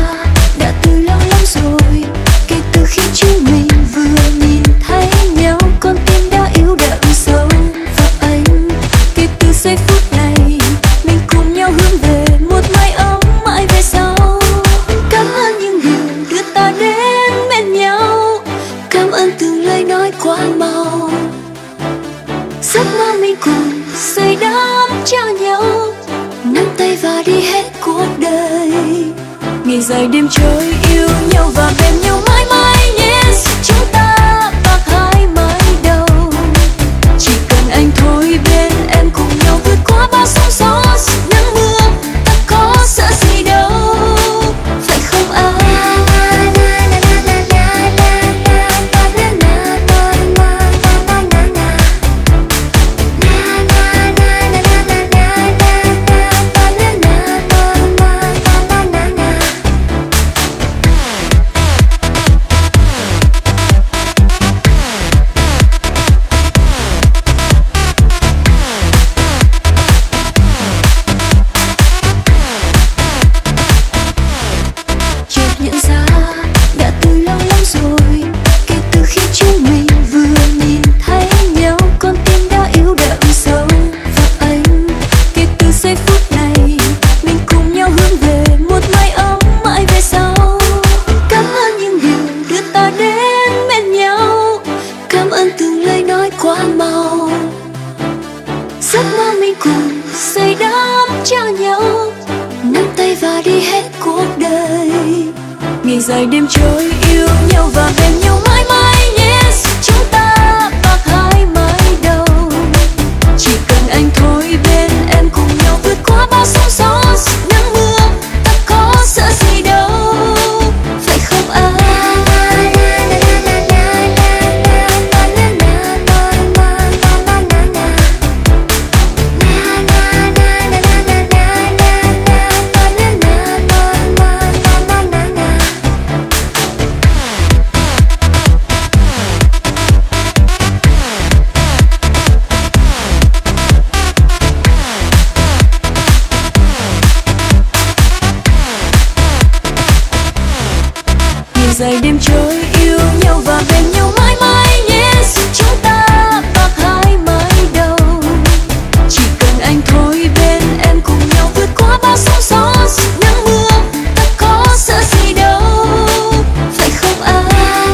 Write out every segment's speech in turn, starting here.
đã từ lâu lắm rồi, kể từ khi chúng mình vừa nhìn thấy nhau, con tim đã yếu đậm sâu vào anh. Kể từ giây phút này mình cùng nhau hướng về một mái ấm mãi về sau. Cảm ơn những điều đưa ta đến bên nhau, cảm ơn từng lời nói quá mau. Giấc mơ mình cùng xây đắp cho nhau, nắm tay và đi hết cuộc đời. Ngày dài đêm trôi yêu nhau và bên nhau mãi mãi. Yes, chúng ta bạc hai mái đầu. Chỉ cần anh thôi bên em cùng nhau vượt qua bao sóng gió nắng mưa, ta có sợ gì đâu, phải không anh? Dài đêm trôi yêu nhau và bên nhau mãi mãi. Yes, chúng ta bạc hai mái đầu. Chỉ cần anh thôi bên em cùng nhau vượt qua bao sóng gió nắng mưa, ta có sợ gì đâu, phải không anh? Dài đêm trôi yêu nhau và bên nhau mãi mãi. Yes, chúng ta bạc hai mái đầu. Chỉ cần anh thôi bên em cùng nhau vượt qua bao sóng gió nắng mưa, ta có sợ gì đâu, phải không anh?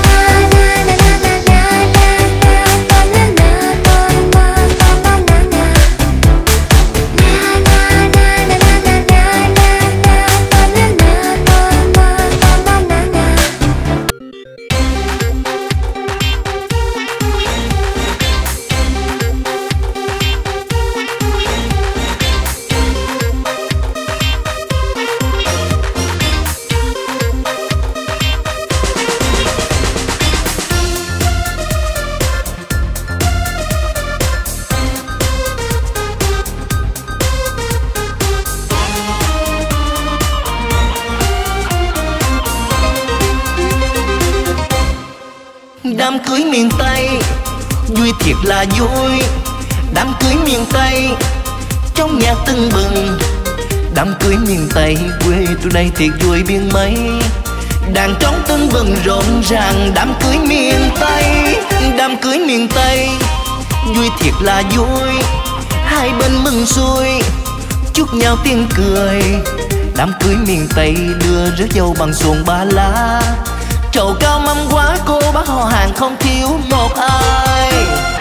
Đám cưới miền Tây vui thiệt là vui. Đám cưới miền Tây trong nhạc tưng bừng. Đám cưới miền Tây quê tôi đây thiệt vui biên mấy. Đàn trống tưng bừng rộn ràng. Đám cưới miền Tây, đám cưới miền Tây vui thiệt là vui. Hai bên mừng xuôi chúc nhau tiếng cười. Đám cưới miền Tây đưa rước dâu bằng xuồng ba lá. Trầu cao mâm quá cô bác họ hàng không thiếu một ai.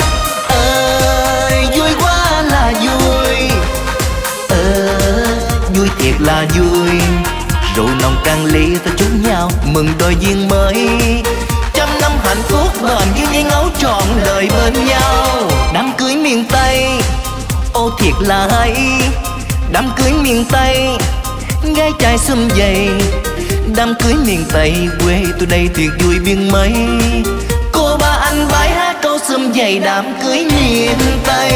Ơi vui quá là vui. Vui thiệt là vui. Rượu nồng càng ly ta chúc nhau mừng đôi duyên mới. Trăm năm hạnh phúc bền như dây ngấu trọn đời bên nhau. Đám cưới miền Tây ô thiệt là hay. Đám cưới miền Tây gái trai sum vầy. Đám cưới miền Tây quê tôi đây thiệt vui biên mấy. Cô ba anh bái hát câu sum vầy đám cưới miền Tây.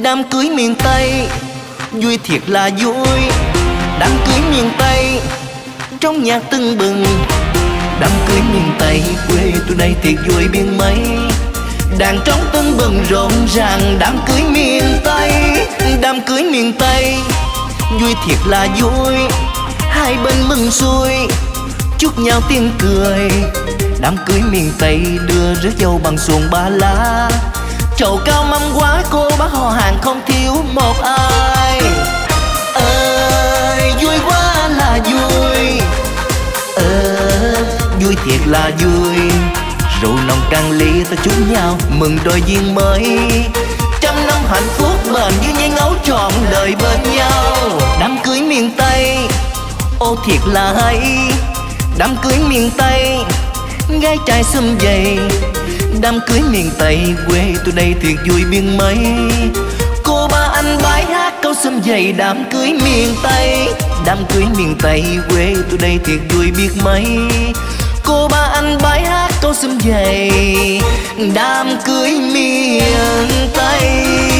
Đám cưới miền Tây vui thiệt là vui. Đám cưới miền Tây trong nhạc tưng bừng. Đám cưới miền Tây quê tôi đây thiệt vui biên mấy. Đàn trống tưng bừng rộn ràng. Đám cưới miền Tây, đám cưới miền Tây vui thiệt là vui. Hai bên mừng xuôi chúc nhau tiếng cười. Đám cưới miền Tây đưa rước dâu bằng xuồng ba lá. Trầu cao mâm quá cô bác họ hàng không thiếu một ai. Ơi vui quá là vui. Vui thiệt là vui. Rượu nồng càng ly ta chúc nhau mừng đôi duyên mới. Trăm năm hạnh phúc bền như nhai ngấu trọn đời bên nhau. Đám cưới miền Tây ô thiệt là hay. Đám cưới miền Tây gái trai xum vầy. Đám cưới miền Tây quê tôi đây thiệt vui biên mấy. Cô ba anh bái hát câu xum vầy đám cưới miền Tây. Đám cưới miền Tây quê tôi đây thiệt vui biết mấy. Cô ba anh bái hát câu xum vầy đám cưới miền Tây.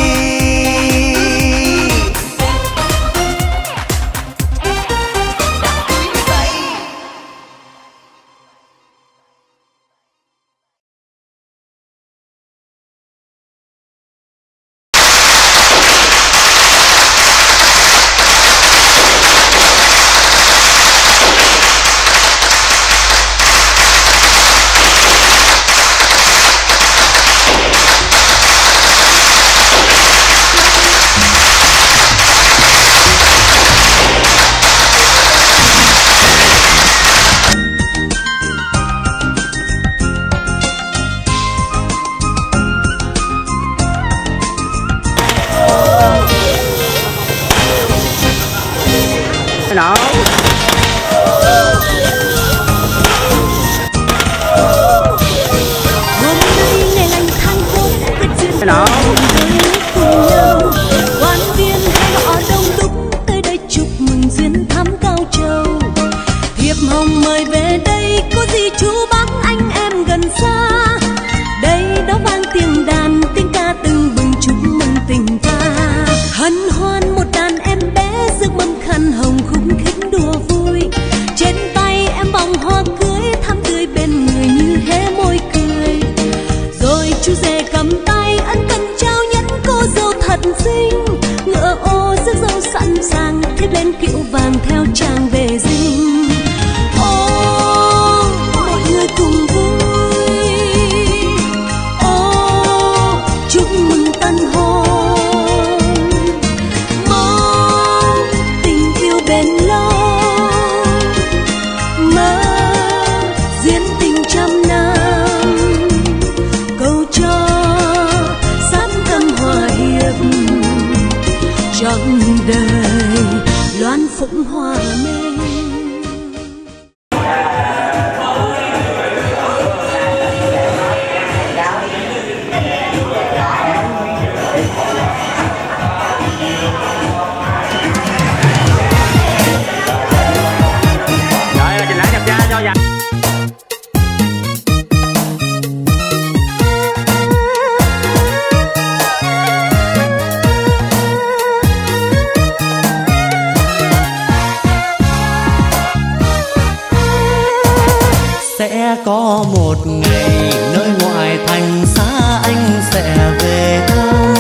Đó. Hôm nay ngày lành tháng tốt kết duyên Đó. cùng nhau. Quan viên hay họ đông đúc tới đây chúc mừng duyên thắm cao trầu. Thiệp hồng mời về đây có gì chú bác anh em gần xa. Đây đó vang tiếng đàn tiếng ca tưng bừng chúc mừng tình ta. Hân hoan một đàn em bé rước mâm khăn hồng khúc khích đùa vui. Trên tay em vòng hoa cưới thắm tươi bên người như hé môi cười. Rồi chú rể cầm tay ân cần trao nhẫn cô dâu thật xinh. Ngựa ô rước dâu sẵn sàng thiếp lên kiệu vàng theo chàng về dinh. Ô mọi người cùng vui. Ô chúc mừng tân hôn. Mong tình yêu bền lâu. Mơ duyên tình trăm năm. Cầu cho sát tâm hòa hiệp trọn đời loan phụng hòa minh. Rồi trình lãm nhập gia cho dành. Sẽ có một ngày nơi ngoại thành xa anh sẽ về thăm.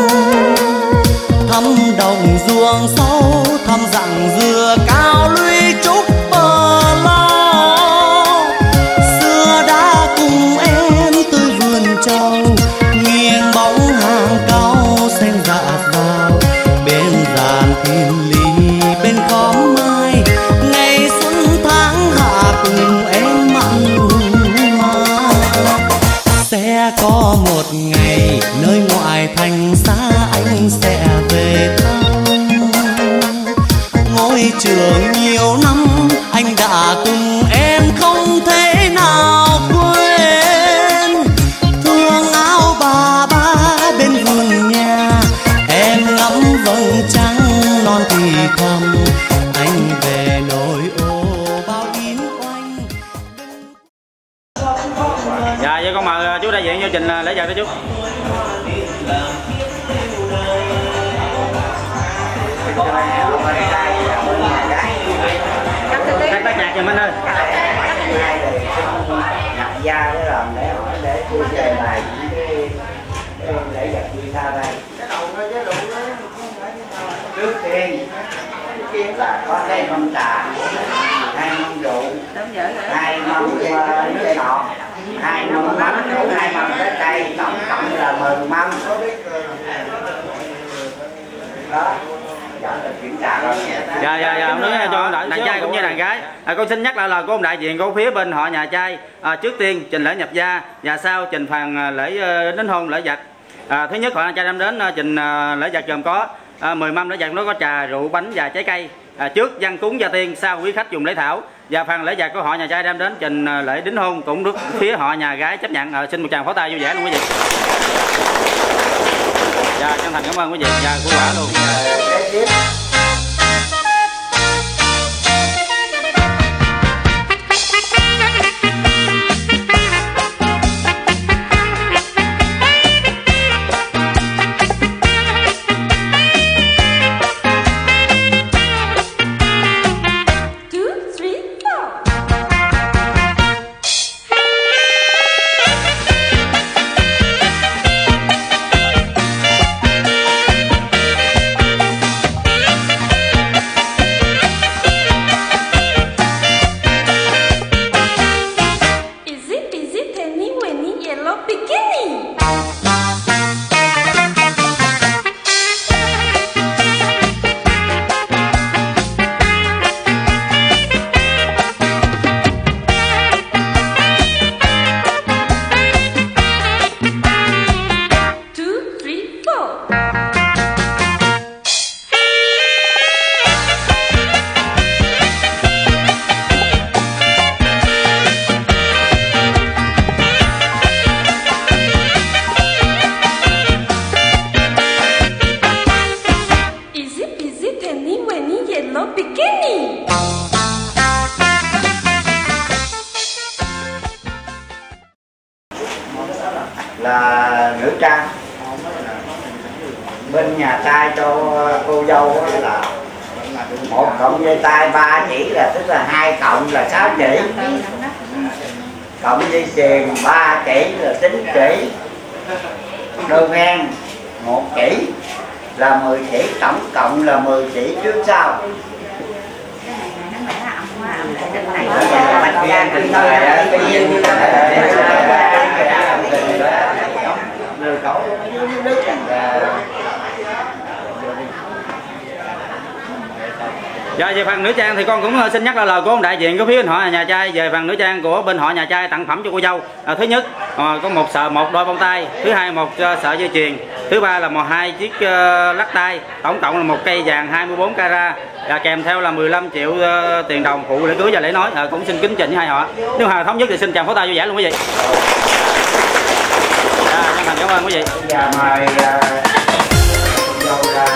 Thăm đồng ruộng sâu, thăm dặn dừa cao lũy trúc bờ lao. Xưa đã cùng em tới vườn trầu, nghiêng bóng hàng cao xanh rạt rào. Bên giàn thiên lý bên khóm mai, ngày xuân tháng hạ cùng em mặn mà. Sẽ có một ngày nơi ngoại thành xa anh sẽ về thăm. Ngôi trường nhiều năm anh đã cùng em không thể nào quên. Thương áo bà ba bên vườn nhà, em ngắm vầng trăng non thì thầm. Anh về nỗi ô bao in oanh. Dạ vậy con mời chú đại diện vô trình lễ vật đó chú. Cắt nhạc cho mình ơi. Nhập gia để làm để tôi về lại để giặt quy tha đây. Trước tiên là có cái mâm trà, 2 mâm rượu, 2 mâm nước ngọt, 2 mâm mắm, 2 mâm trái cây, tổng cộng là 10 mâm. Đó. Dạ, ông nói cho đàn trai cũng như đàn gái. Con xin nhắc lại là của ông đại diện của phía bên họ nhà trai. Trước tiên trình lễ nhập gia và sau trình phàn lễ đính hôn lễ vật. Thứ nhất họ nhà trai đem đến trình lễ vật gồm có 10 mâm lễ vật, nó có trà, rượu, bánh và trái cây. Trước văn cúng gia tiên, sau quý khách dùng lễ thảo. Và phần lễ vật của họ nhà trai đem đến trình lễ đính hôn cũng được phía họ nhà gái chấp nhận. Xin một tràng pháo tay vui vẻ luôn quý vị. Dạ, chân thành cảm ơn quý vị và vui vẻ luôn. Là nữ trang bên nhà trai cho cô dâu là 1 cộng dây tay 3 chỉ, là tức là 2 cộng là 6 chỉ, cộng dây chuyền 3 chỉ là 9 chỉ, đôi ngang 1 chỉ là 10 chỉ, tổng cộng là 10 chỉ trước sau. Dạ, về phần nữ trang thì con cũng xin nhắc là lời của ông đại diện của phía bên họ nhà trai. Về phần nữ trang của bên họ nhà trai tặng phẩm cho cô dâu, thứ nhất có một đôi bông tai, thứ hai một sợi dây chuyền, thứ ba là 2 chiếc lắc tay, tổng cộng là 1 cây vàng 24 carat, kèm theo là 15 triệu tiền đồng phụ lễ cưới và lễ nói. Cũng xin kính trình với hai họ. Nếu hòa thống nhất thì xin chào pháo tay vui vẻ luôn quý vị. Chân thành cảm ơn quý vị. Và mời dâu ra.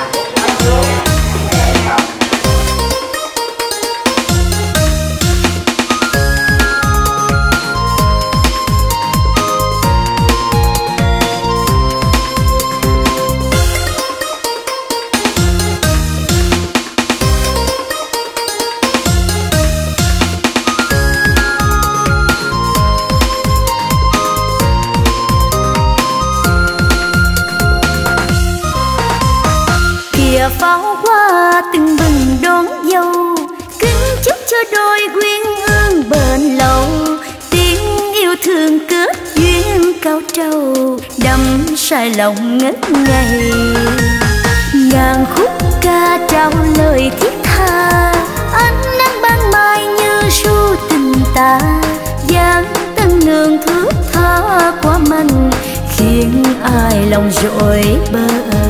Pháo hoa từng bừng đón dâu, kính chúc cho đôi quyến hương bền lâu, tiếng yêu thương kết duyên cao trầu, đắm say lòng ngất ngây. Ngàn khúc ca trao lời thiết tha, ánh nắng ban mai như ru tình ta, dáng tân nương thước tha quá mạnh, khiến ai lòng rối bời.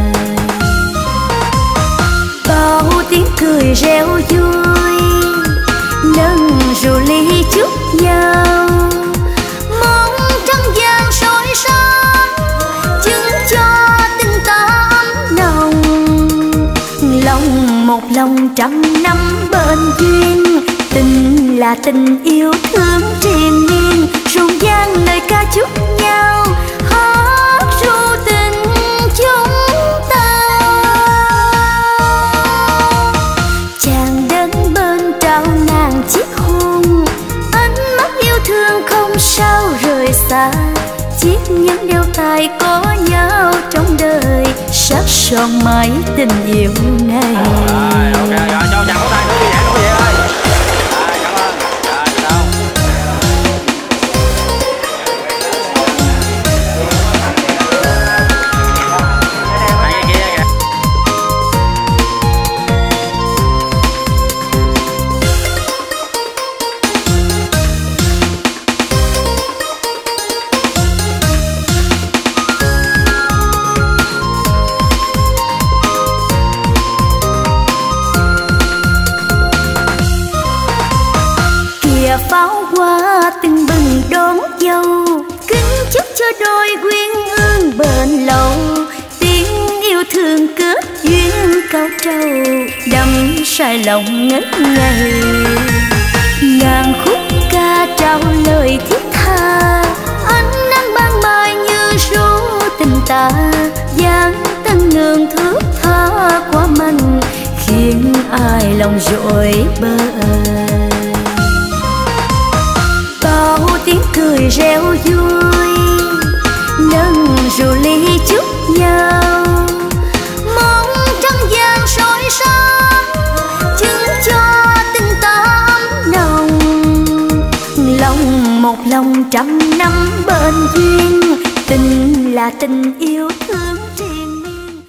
Bao tiếng cười reo vui, nâng rượu ly chúc nhau, mong trăng vàng soi sáng, chứng cho tình ta ấm nồng. Lòng một lòng trăm năm bền duyên, tình là tình yêu thương triền miên, rộn ràng lời ca chúc nhau, hát ru tình chúng ta. rời xa, chiếc nhẫn đeo tay có nhau trong đời, sắc son mãi tình yêu này. Ok rồi, cho chào tay nữa đi vậy quý vị ơi. Cảm ơn. Đâu. Pháo hoa từng bừng đón dâu, kính chúc cho đôi quyến ương bền lâu, tiếng yêu thương kết duyên cao trầu, đắm say lòng ngất ngây. Ngàn khúc ca trao lời thiết tha, ánh nắng ban mai như ru tình ta, dáng tân nương thước tha quá mạnh, khiến ai lòng rối bời. Bao tiếng cười reo vui, nâng rượu ly chúc nhau, mong trăng vàng soi sáng, chứng cho tình ta ấm nồng. Lòng một lòng trăm năm bên duyên, tình là tình yêu thương triền miên.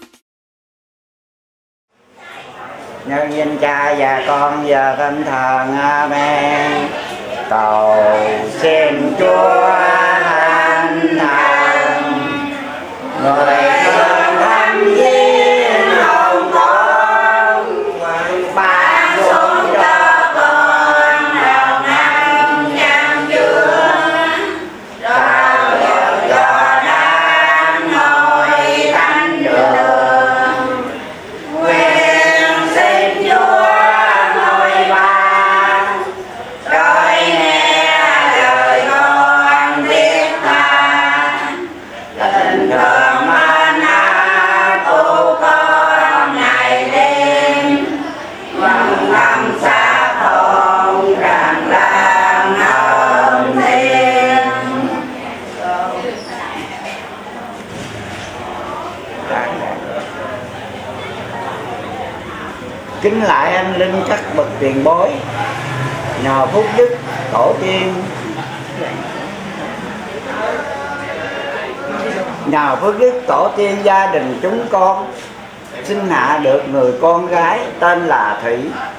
Nhân danh Cha và Con và Thánh Thần. Amen. Cầu xin Chúa Thánh Thần, người thương thánh viên hồng con, ban xuống cho con lòng năng nhang dương, trao được cho đàn hội thánh đường. Nguyện xin Chúa ngồi ban trời nghe lời con thiết tha, tình thương mến ác của con ngày đêm, bằng năm xa hồn rằng lang ơn thiên. Kính lại anh linh các bậc tiền bối, nhờ phúc đức tổ tiên, nhờ phước đức tổ tiên gia đình chúng con sinh hạ được người con gái tên là Thủy,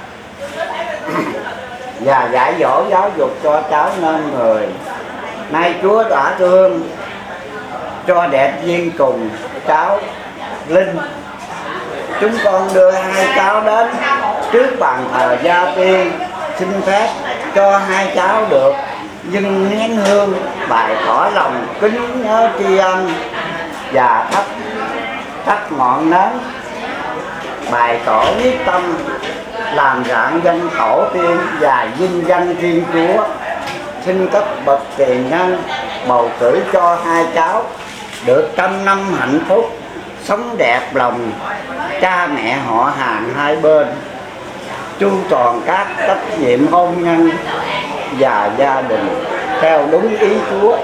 và dạy dỗ giáo dục cho cháu nên người. Nay Chúa đã thương cho đẹp duyên cùng cháu Linh, chúng con đưa hai cháu đến trước bàn thờ gia tiên, xin phép cho hai cháu được dâng nén hương bày tỏ lòng kính nhớ tri ân, và thắp ngọn nến bày tỏ quyết tâm làm rạng danh tổ tiên và vinh danh Thiên Chúa. Xin các bậc tiền nhân bầu cử cho hai cháu được trăm năm hạnh phúc, sống đẹp lòng cha mẹ họ hàng hai bên, chu toàn các trách nhiệm hôn nhân và gia đình theo đúng ý Chúa.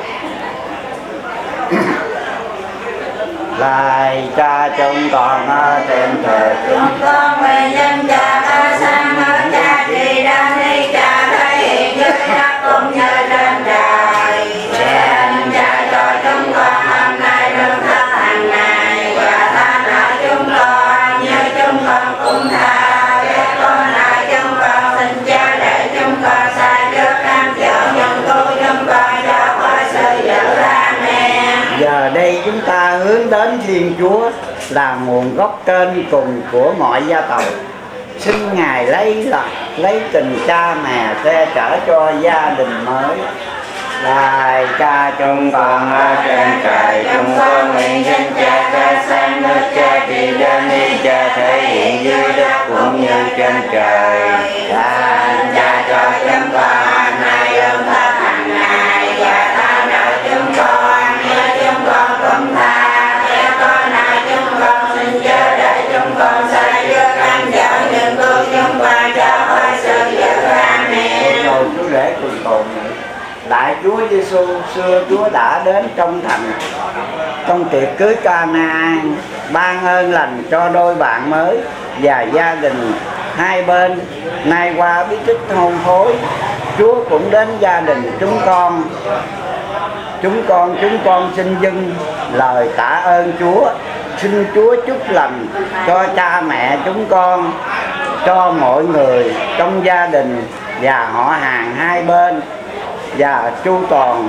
Lạy Cha chúng con ở trên trời, chúng con nguyện nhân Cha ta sang hơn Cha trì đang đi Cha thể hiện dưới đất cũng như trên trời. Xin Cha cho chúng con hôm nay lương thực hàng ngày, và tha nợ chúng con như chúng con cũng tha kẻ con nợ chúng con. Xin Cha để chúng con sai trước cam chịu nhận cứu chúng con cho khỏi sự dữ. Amen. Giờ đây chúng ta hướng đến Thiên Chúa là nguồn gốc kênh cùng của mọi gia tộc. Xin Ngài lấy tình cha mẹ che chở cho gia đình mới. Lạy Cha chúng con ở trên trời, chúng con nguyện danh Cha ta sang nước Cha trì đến đi Cha thể hiện dưới đất cũng như trên trời. Xin Cha cho chúng con nay lương thực hàng ngày, và tha nợ chúng con như chúng con cũng tha kẻ có nợ chúng con. Xin Cha để chúng con sai trước ăn dạo nhưng cứu chúng con cho khỏi sự dữ. Amen. Cầu Chúa lễ cùng tồn. Lại Chúa Giêsu xưa Chúa đã đến trong thành, trong tiệc cưới Cana, ban ơn lành cho đôi bạn mới và gia đình hai bên. Nay qua bí tích hôn phối, Chúa cũng đến gia đình chúng con. Chúng con xin dâng lời tạ ơn Chúa. Xin Chúa chúc lành cho cha mẹ chúng con, cho mọi người trong gia đình và họ hàng hai bên, và chu toàn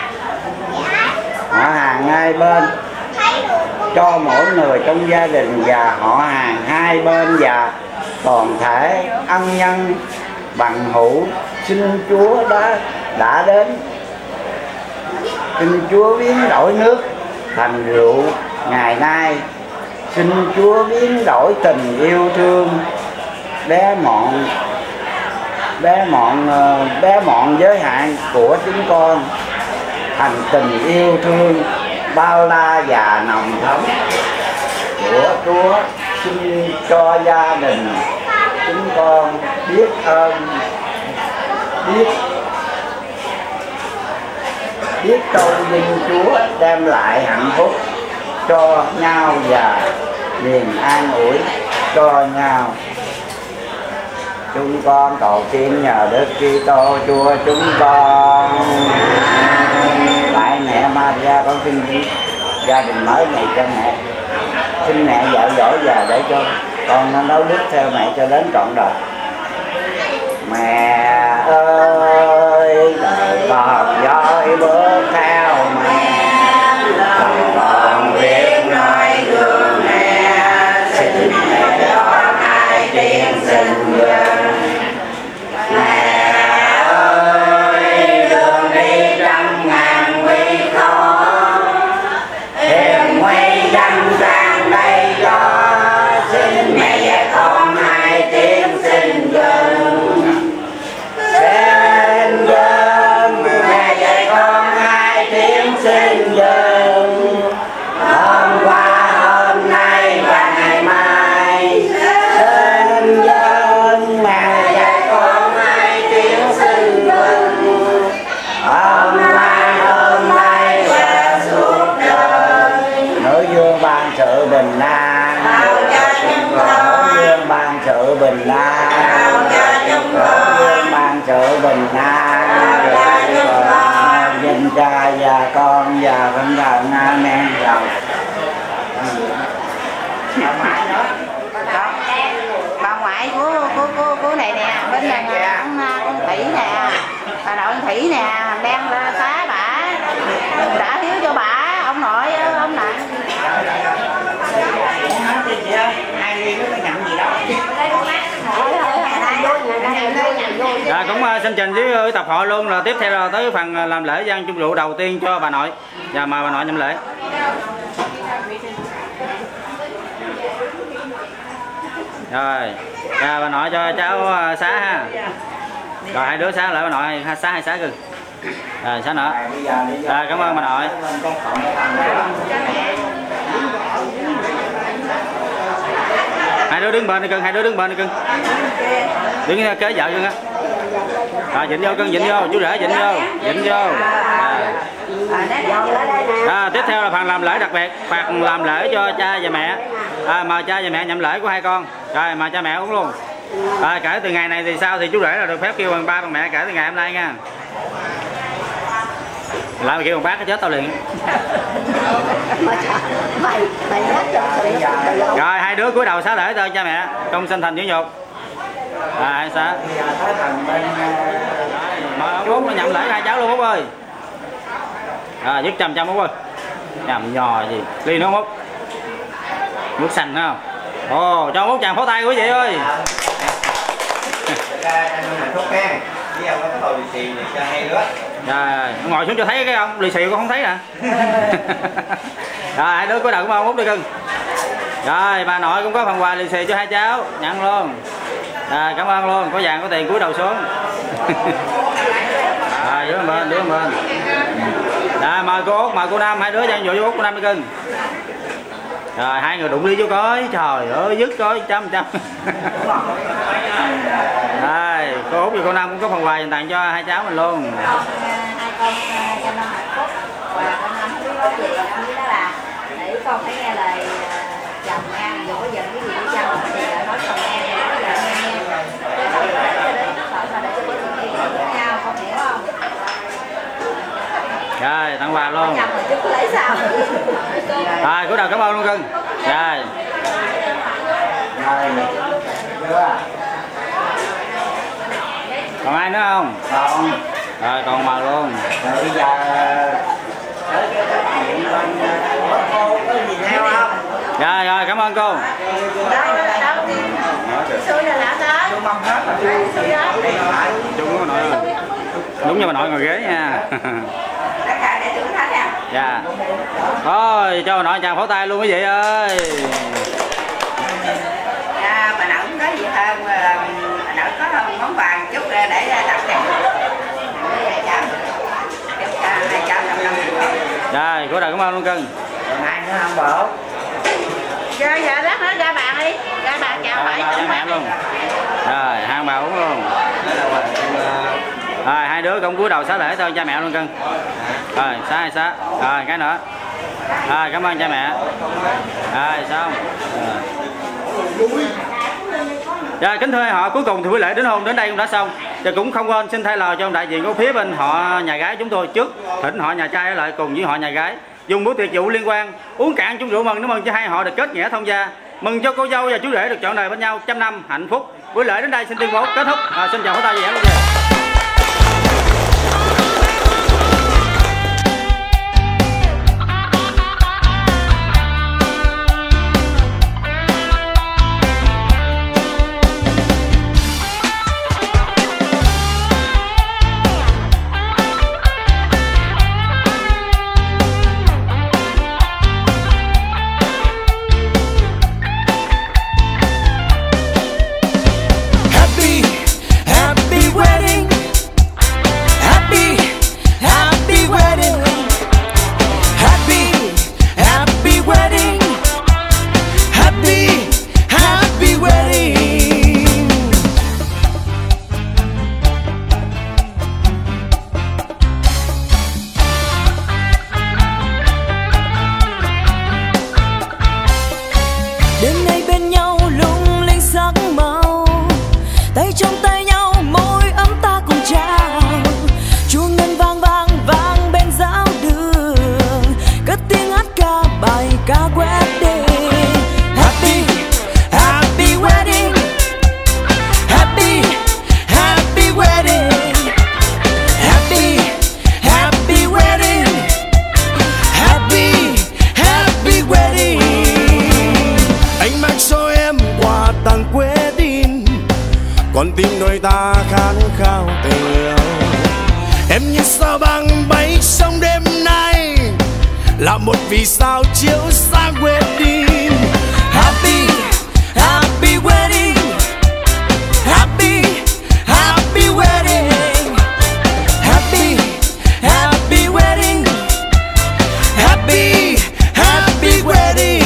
họ hàng hai bên, cho mỗi người trong gia đình và họ hàng hai bên, và toàn thể ân nhân bằng hữu. Xin Chúa đã đến, xin Chúa biến đổi nước thành rượu ngày nay. Xin Chúa biến đổi tình yêu thương bé mọn giới hạn của chúng con thành tình yêu thương bao la và nồng thắm của Chúa. Xin cho gia đình chúng con biết ơn, biết tôn vinh Chúa, đem lại hạnh phúc cho nhau và niềm an ủi cho nhau. Chúng con cầu xin nhờ Đức Kitô Chúa chúng con. Lại mẹ Maria, con xin gia đình mới này cho mẹ, xin mẹ dạy dỗ và để cho con nó nấu đức theo mẹ cho đến trọn đời. Mẹ ơi, đời con dõi bước theo mẹ, lòng con biết nói gương mẹ, xin mẹ cho hai tiếng xin gần. Mẹ ơi, đường đi trăm ngàn nguy khó, thêm nguy trăm tràn đầy gió, xin mẹ dạy con hai tiếng xin gần. Xin gần, mẹ dạy con hai tiếng xin gần. Hôm qua, hôm nay và ngày mai, xin dân mẹ dạy con hai tiếng xin gần. Hôm qua, hôm nay và suốt đời. Nữ vương ban sự bình an, nữ vương ban sự bình an, nữ vương ban sự bình an. Danh Cha và Con và Thánh Thần. Amen. Bà ngoại của này nè, bên nhà con Thủy nè, bà nội con Thủy nè, đang xá bả, đã hiếu cho bả, ông nội ông nội. Hai ly nó nhận gì đâu. Cũng xin trình với tập hội luôn. Là tiếp theo là tới phần làm lễ dân chung rượu đầu tiên cho bà nội, và mời bà nội nhậm lễ. Rồi, bà nội cho cháu xá ha. Rồi hai đứa xá lại bà nội, xá hai xá cưng. Rồi xá nữa. Rồi cảm ơn bà nội. Hai đứa đứng bên đi cưng, hai đứa đứng bên đi cưng. Đứng kế vợ cưng á. Rồi dịnh vô cưng, dịnh vô, chú rể dịnh vô, dịnh vô. Tiếp theo là phần làm lễ đặc biệt, phần làm lễ cho cha và mẹ. Mời cha và mẹ nhậm lễ của hai con. Rồi mời cha mẹ uống luôn. Kể từ ngày này thì sao thì chú rể là được phép kêu bằng ba bằng mẹ kể từ ngày hôm nay nha. Lại mà kêu bằng bác cái chết tao liền. Rồi hai đứa cúi đầu xá lễ cho cha mẹ, con sinh thành dưỡng dục. Hai xá. Mời ông Út nhậm lễ hai cháu luôn Út ơi. Dứt trăm Út ơi. Nhầm nhò gì. Ly nữa Út. Nước xanh phải không? Ồ, cho Út chàng pháo tay quý vị ơi. Rồi, ngồi xuống cho thấy cái không? Lì xì con không thấy nè. Rồi, hai đứa cúi đầu của ông Út đi cưng. Rồi, bà nội cũng có phần quà lì xì cho hai cháu, nhận luôn. Rồi, cảm ơn luôn, có vàng có tiền cúi đầu xuống. Rồi, đứa bên, đứa bên. Rồi, mời cô Út, mời cô Năm, hai đứa dành vô Út cô Năm đi cưng. Rồi, hai người đụng ly vô coi, trời ơi, dứt coi, trăm. Rồi, cô Út và cô Năm cũng có phần quà dành tặng cho hai cháu mình luôn. con cho nó hạnh phúc và con không biết có gì đó là để con phải nghe lời chồng nha, dù có giận cái gì với chồng thì nói chồng nghe thì nói lời nghe chứ không phải cho đến phận mà để cho bữa chuyện kia với nhau, con hiểu không? Rồi tặng quà luôn. Chồng rồi chứ có lấy sao? Rồi cúi đầu cảm ơn luôn cưng. Rồi. Còn ai nữa không? Còn. Rồi còn mà luôn. Rồi bây giờ tới cái chuyện cô có gì theo không? Rồi rồi cảm ơn cô. Xui là làm đó. Đúng như bà nội ngồi ghế nha. Tất cả để thử thách nha. Dạ. Thôi cho bà nội chào pháo tay luôn quý vị ơi. Dạ, bà nội cũng nói gì hơn, bà nội có món quà chút để tặng nè. Hai cháu 5 năm. Rồi, cô đầu cảm ơn luôn cưng. Còn ai nữa không bộ? Dạ, lát nữa ra bạn đi. Ra bạn chào hỏi cho mẹ luôn. Rồi, hai ông bà uống luôn. Rồi, hai đứa cũng cúi đầu xá lễ thôi cha mẹ luôn cưng. Rồi, xá. Rồi, cái nữa. Rồi, cảm ơn cha mẹ. Rồi, xong. Rồi, kính thưa họ, cuối cùng thì buổi lễ đính hôn đến đây cũng đã xong. Và cũng không quên xin thay lời cho ông đại diện của phía bên họ nhà gái chúng tôi trước thỉnh họ nhà trai ở lại cùng với họ nhà gái dùng buổi tiệc vụ liên quan uống cạn chung rượu mừng để mừng cho hai họ được kết nghĩa thông gia, mừng cho cô dâu và chú rể được trọn đời bên nhau trăm năm hạnh phúc. Buổi lễ đến đây xin tuyên bố kết thúc. Xin chào pháo tay vui vẻ luôn. Con tim đôi ta khát khao tình yêu. Em như sao băng bay trong đêm nay, là một vì sao chiếu sáng wedding. Happy, happy wedding. Happy, happy wedding. Happy, happy wedding. Happy, happy wedding.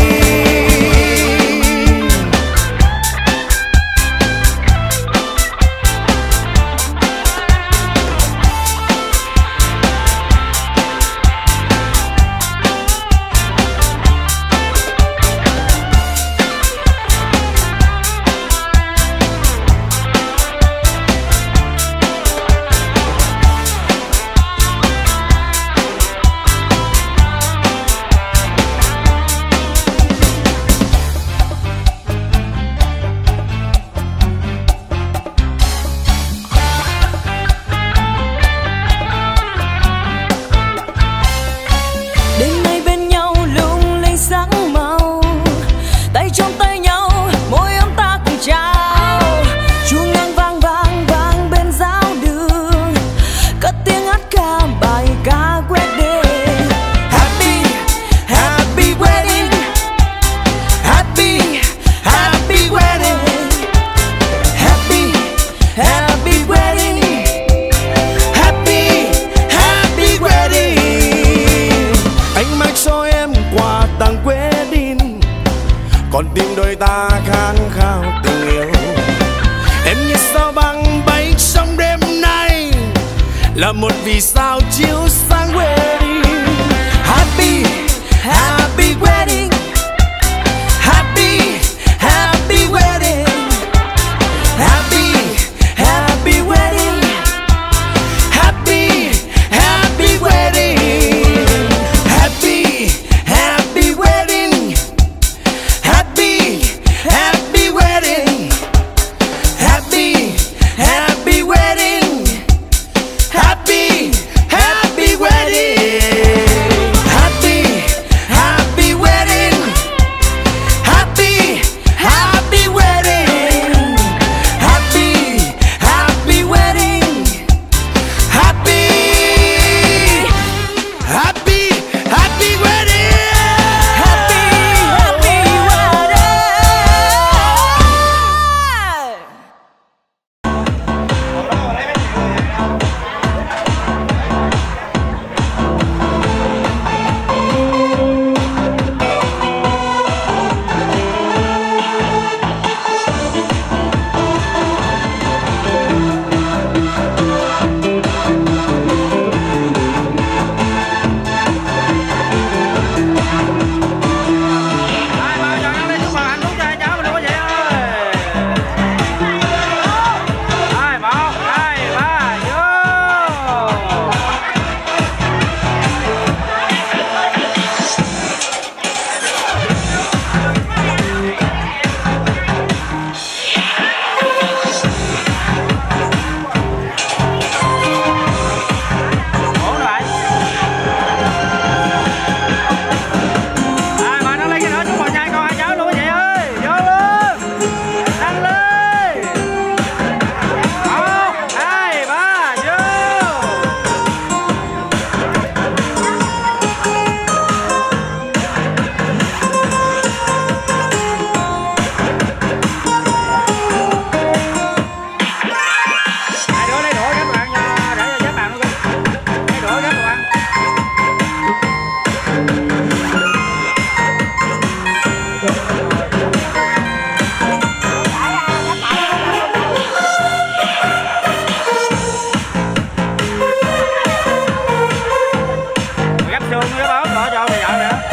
Con tim đôi ta khát khao tình yêu. Em như sao băng bay trong đêm nay, là một vì sao chiếu sáng wedding. Happy, happy wedding. Happy, happy wedding. Happy, happy wedding. Happy, happy wedding. Happy, happy wedding. Happy, happy wedding. Happy, happy wedding. Happy, happy wedding. Happy, happy wedding. Happy, happy wedding. Happy, happy wedding. Happy, happy, happy wedding. Happy, happy wedding. Ai bao giờ ăn lên chúc mừng hạnh phúc cho hai cháu mình, đừng có vậy ơi. Ai 1, 2, 3 vô. Ổn rồi. Ai mà nó lấy cái nữa chúc mừng hai con hai cháu luôn quý vị ơi, vô luôn, đăng lên. 1, 2, 3 vô. Hai đứa lấy đũa ghép đồ ăn nha, để cho ghép bàn luôn kìa. Lấy đũa ghép đồ ăn. Gấp xương với báo bỏ cho mày vợ nữa.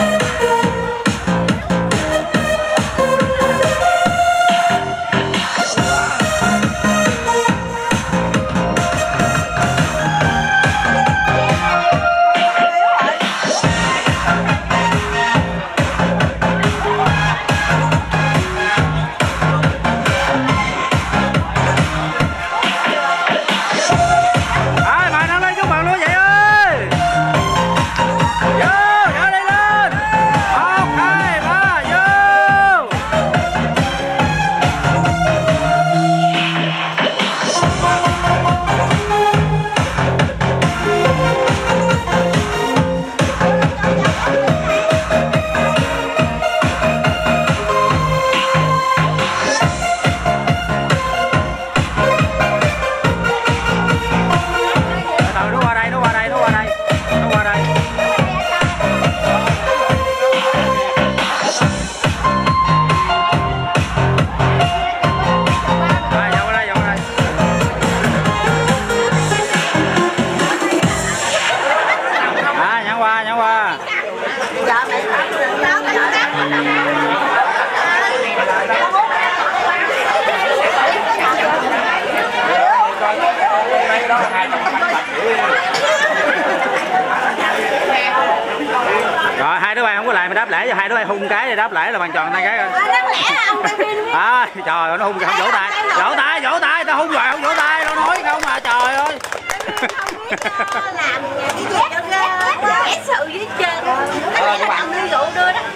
Ai mà nó lấy chúc mừng luôn vậy ơi. Vô, vô đi lên. 1, 2, 3 vô. Từ từ, nó qua đây, nó qua đây, nó qua đây, nó qua đây. Rồi, dọn qua đây, dọn qua đây. Nhắn qua, nhắn qua. Rồi hai đứa bay không có lại mà đáp lễ, cho hai đứa bay hung cái để đáp lễ là bằng tròn tay cái coi. Trời ơi, nó hung không vỗ tay. Vỗ tay, vỗ tay, tao hung rồi không vỗ tay, nó nói không mà trời ơi. Làm cái gì sự với chân. Ăn ví dụ đưa đó.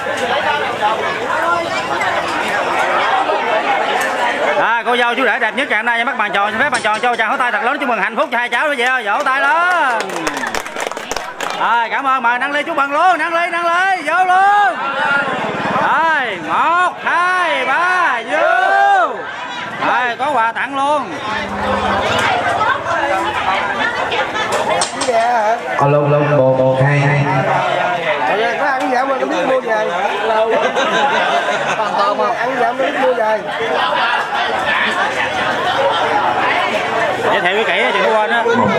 Cô dâu chú rể đẹp nhất ngày hôm nay nha, mắt bàn tròn, xin phép bàn tròn cho chàng hỗ tay thật lớn chúc mừng hạnh phúc cho hai cháu quý vị ơi, vỗ tay lên. Cảm ơn, mời Năng Ly chúc mừng luôn, Năng Ly vô luôn. Rồi 1, 2, 3 vô. Rồi có quà tặng luôn. Lông 1, 2. Có ăn dạo mà không biết mua về. Ăn dạo không biết mua về. giới thiệu cái kỹ á, đừng có quên á.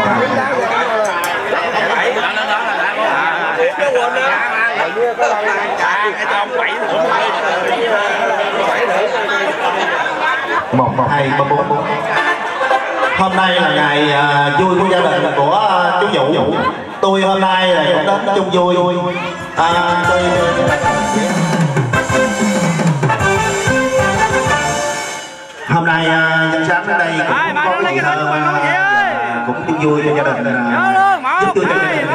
Một hai ba bốn. Hôm nay là ngày vui của gia đình của chú Vũ. Tôi hôm nay là cũng đến chung vui. Hôm nay nhân sáng đến đây cũng có lời cũng chung vui cho gia đình. Giúp tôi cho gia đình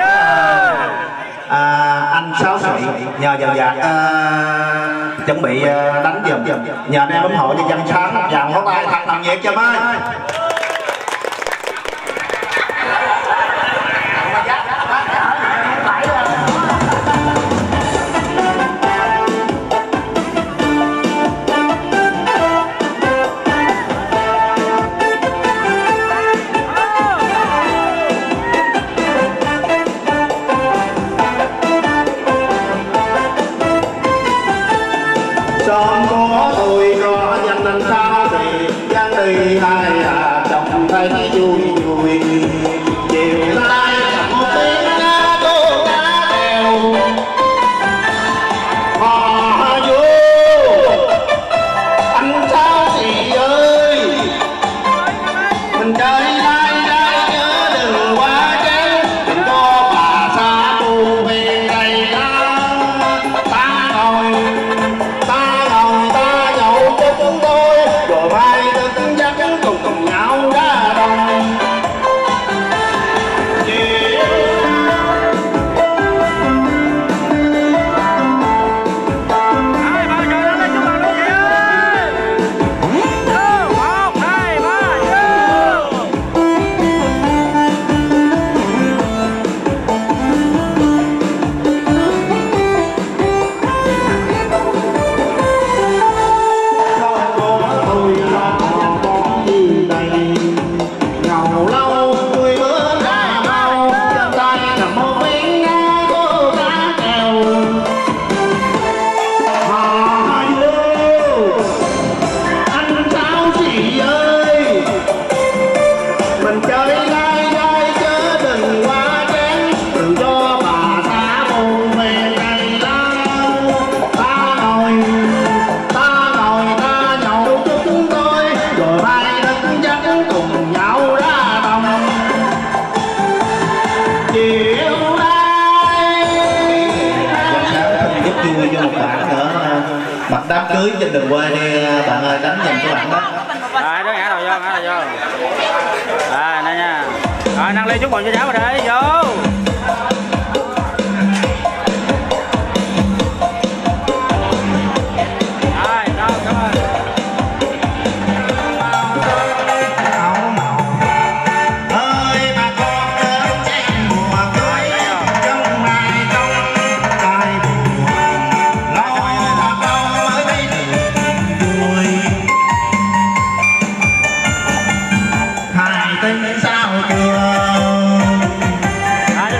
anh Sáu Sợi nhờ dần dạc chuẩn bị đánh giùm, nhờ anh em ủng hộ cho dân sáng dàn pháo tay thật nồng nhiệt cho ơi. Son có tôi có danh anh Sáu thì dáng đi hai chồng thấy vui vui. Chiều nay một tiếng cô cá đèo hò vô anh Sáu thì ơi mình chơi lai lai nhớ đừng quá chén đừng có bà xa tu về đây ta ngồi ta nhậu cho chúng tôi rồi mai thức giấc cùng nhau ra đồng. Mặt đám cưới trên đường quê đi bạn ơi, đánh giùm các bạn đó. Rồi đó, ngã đầu vô. Rồi nè nha. Rồi nâng ly chúc mừng cho cháu rồi đi, vô. Rồi, đâu, cảm ơn. Ơi bà con đến chen mùa cưới trong này trong tai buồn lo đâu mới thấy được vui. Hai tính sao chưa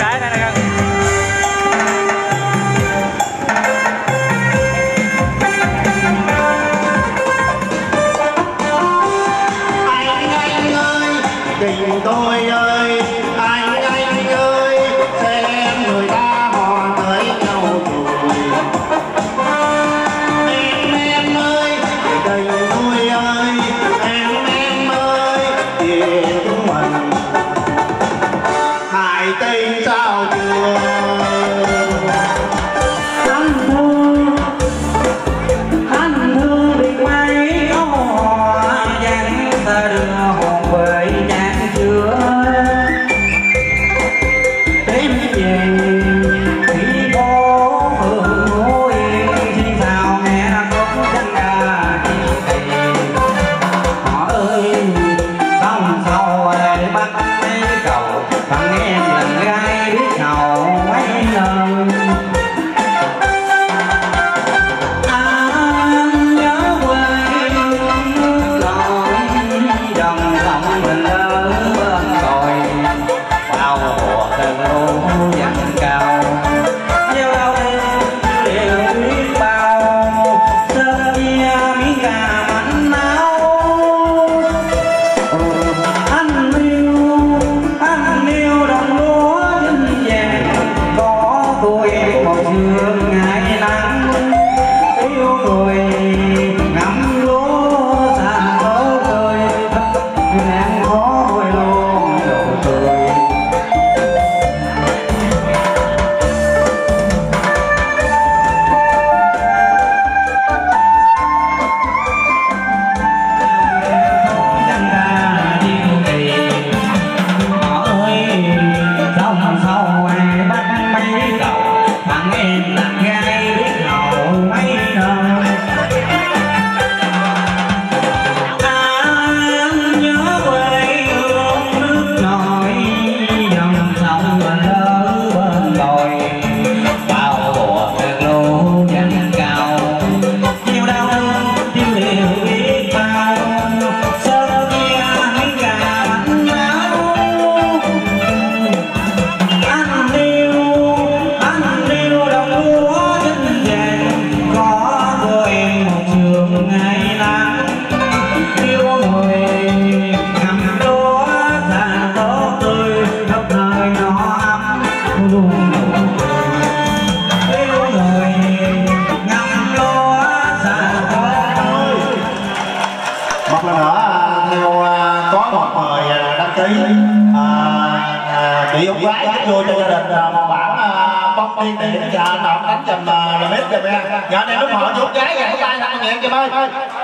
ủng gái vô cho gia đình một bản bóc tiên điện và nọn đánh chùm remix cho em. Dạ này lúc họ ủng gái kìa, có tay thằng nhẹ cho ơi.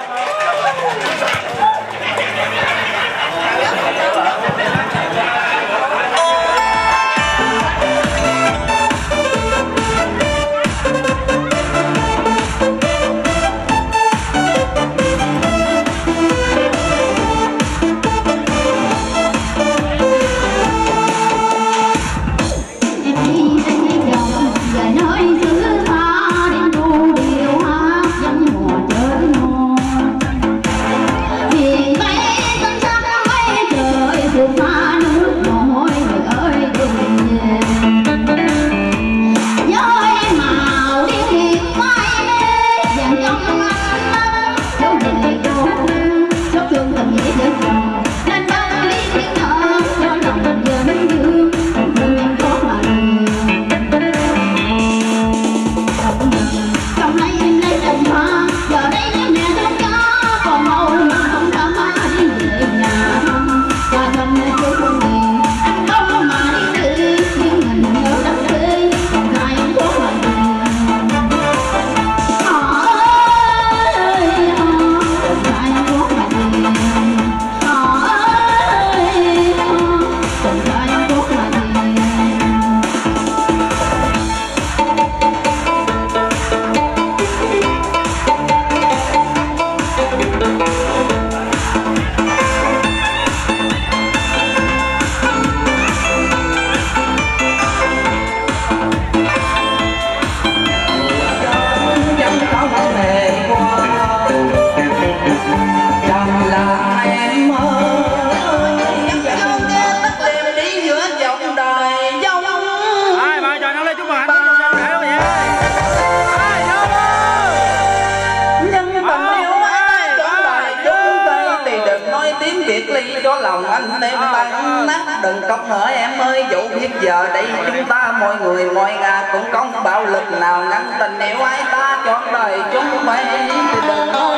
Đừng cốc nữa em ơi, dẫu biết giờ đây chúng ta mọi người mọi ngà cũng không bạo lực nào ngăn tình yêu ai ta chọn đời chúng mày thì đừng nói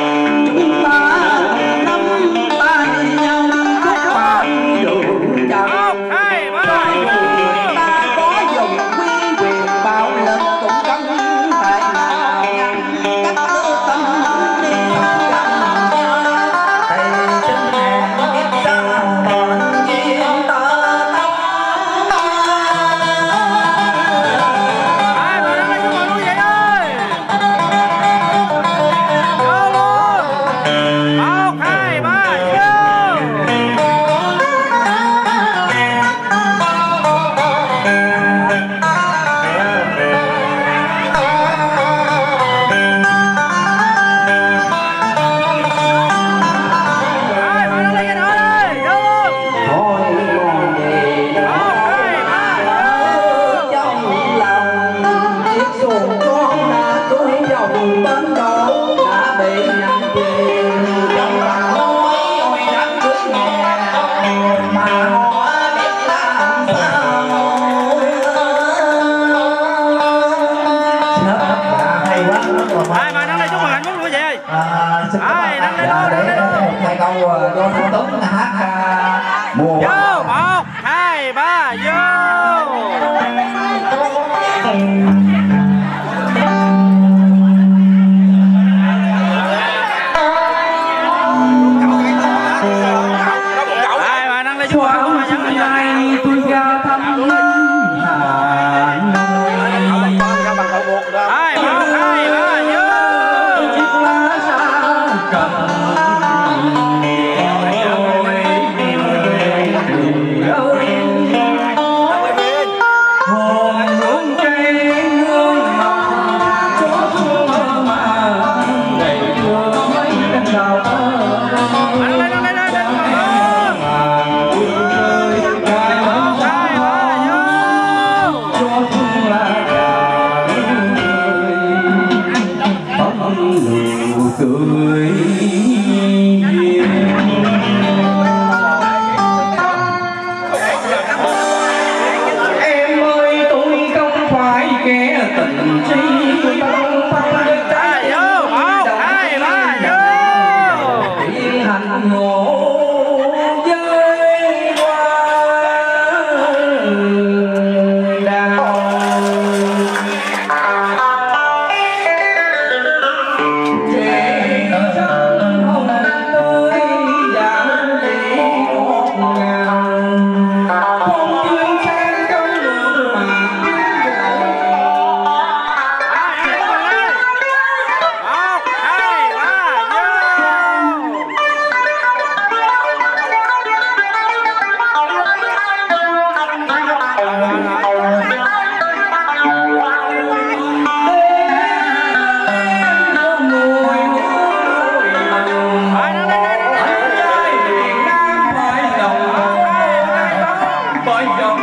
chúng ta năm ta đi nhau chúc bạn đủ chồng ta có dùng quy quyền bạo lực cũng không thể nào ngăn các tư tâm đi gần thầy xin hẹn biết sao vô 1, 2, 3 vô. Ai mà nâng lên chú bà cũng mà nhắn tôi ra thăm Ai 1, 2, 3 vô. Chiếc lá xa cầm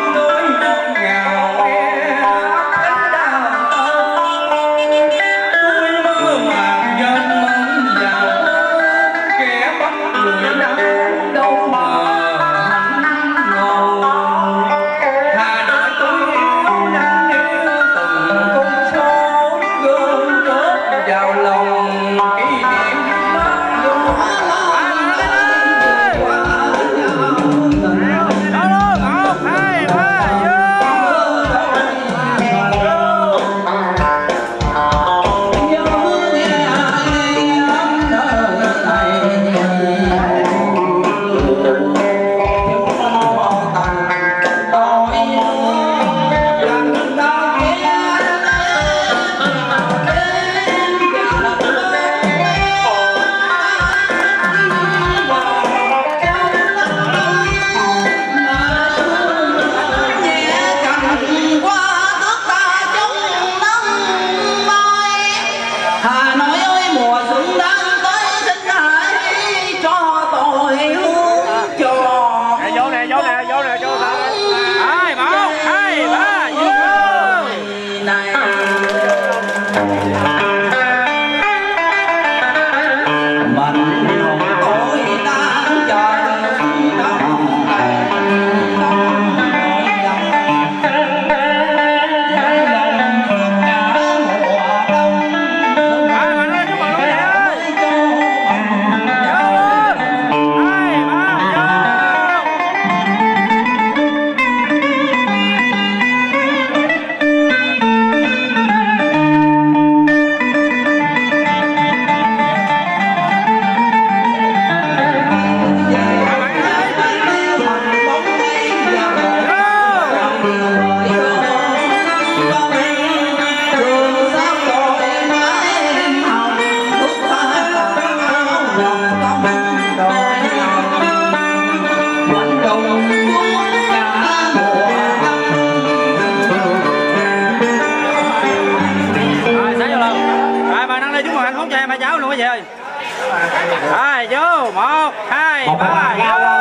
Rồi vô 1 2 3 vô.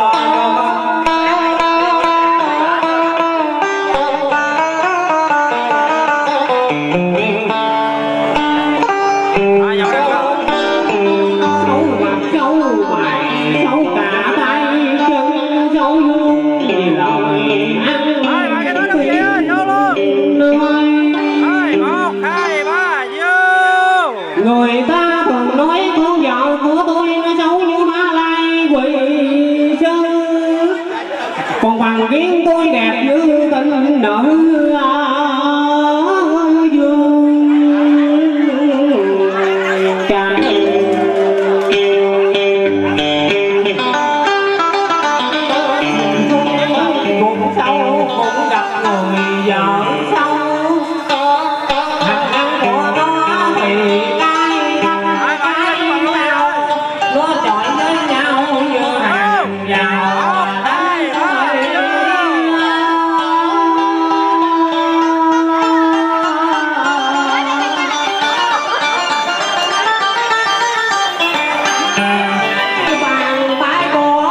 Người ta còn nói con vợ của tôi nó xấu như ma lai quỷ sư, còn bằng kiến tôi đẹp như tình nữ dương tràn. Cũng xấu cũng gặp người vợ xấu, thằng của nó thì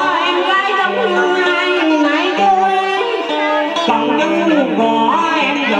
còn chân của em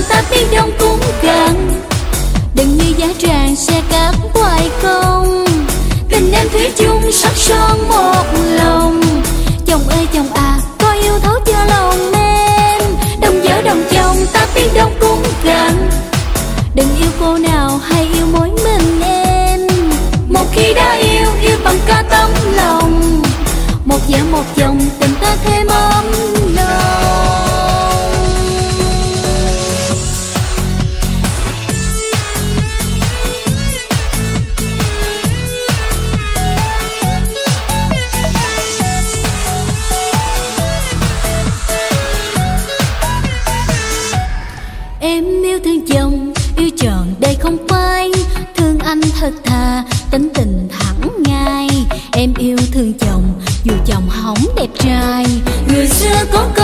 ta biết đông cũng gần. Đừng như giá tràng xe cát hoài không. Tình em thủy chung sắc son một lòng. Chồng ơi chồng à, có yêu thấu cho lòng em. Đồng vợ đồng chồng ta biết đông cũng gần. Đừng yêu cô nào hay yêu mỗi mình em. Một khi đã yêu, yêu bằng cả tấm lòng. Một vợ một chồng tình ta thêm ấm nồng. Em yêu thương chồng, yêu trọn đời không phai. Thương anh thật thà, tính tình thẳng ngay. Em yêu thương chồng, dù chồng hỏng đẹp trai. Người xưa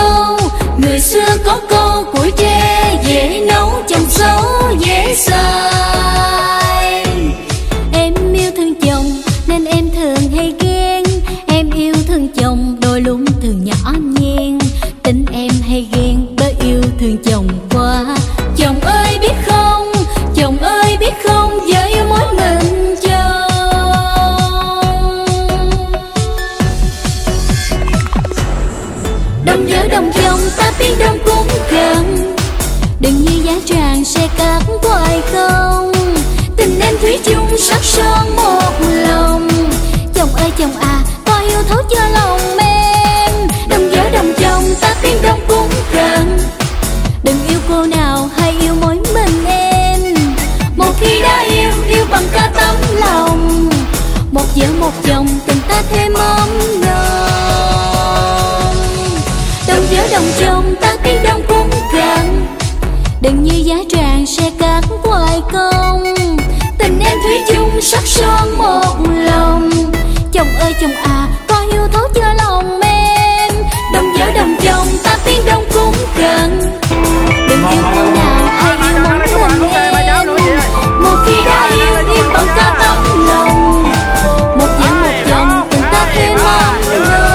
có câu củi tre dễ nấu, chồng xấu dễ xài. Em yêu thương chồng nên em thường hay ghen. Em yêu thương chồng đôi lúc thường nhỏ nhen. Tính em hay ghen bởi yêu thương chồng quá. Chồng ơi biết không, chồng ơi biết không, vợ yêu mỗi mình chồng. Đồng vợ đồng chồng ta biết đông cũng gần. Đừng như giá tràng xe cát hoài không. Tình em thủy chung sắc son một lòng. Chồng ơi chồng à, có yêu thấu cho lòng em. Đồng vợ đồng chồng ta biết đông cũng gần. Đừng yêu cô nào hay yêu mỗi mình em. Một khi đã yêu, yêu bằng cả tấm lòng. Một vợ một chồng tình ta thêm ấm nồng. Đồng vợ đồng chồng ta biết đông cũng gần. Đừng như giá tràng xe cát hoài công. Tình em thủy chung sắc son một lòng. Chồng ơi chồng à, có yêu thấu cho lòng em. Đồng vợ đồng chồng ta biết đông cũng gần. Đừng yêu cô nào hay yêu mỗi mình em. Một khi đã yêu, yêu bằng cả tấm lòng. Một vợ một chồng tình ta thêm ấm nồng.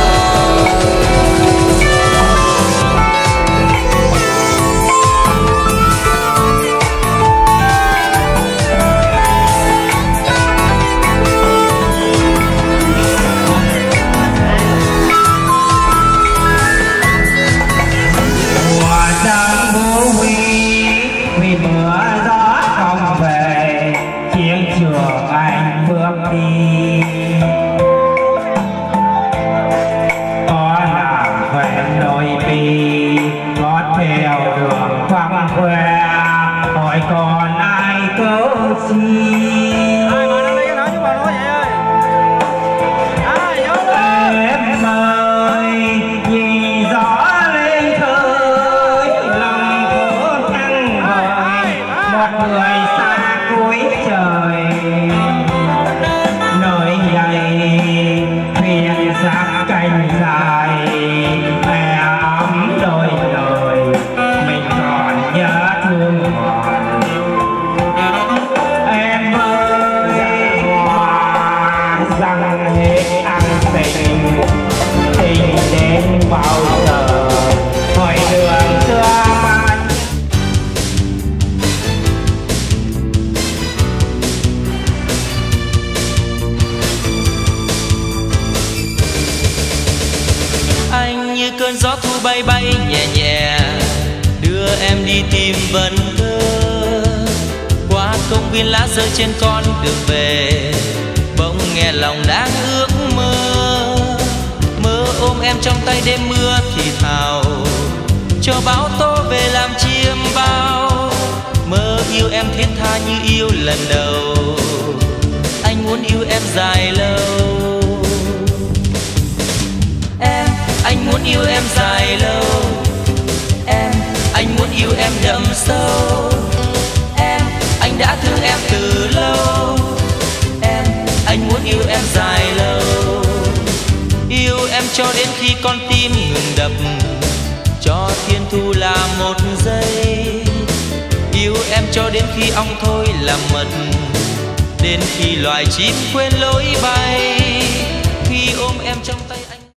Cơn gió thu bay bay nhẹ nhẹ đưa em đi tìm vần thơ. Qua công viên lá rơi trên con đường về, bỗng nghe lòng đang ước mơ. Mơ ôm em trong tay đêm mưa thì thào, cho bão tố về làm chiêm bao. Mơ yêu em thiết tha như yêu lần đầu, anh muốn yêu em dài lâu. Anh muốn yêu em dài lâu. Anh muốn yêu em đậm sâu. Anh đã thương em từ lâu. Anh muốn yêu em dài lâu. Yêu em cho đến khi con tim ngừng đập, cho thiên thu là một giây. Yêu em cho đến khi ong thôi làm mật, đến khi loài chim quên lối bay. Khi ôm em trong tay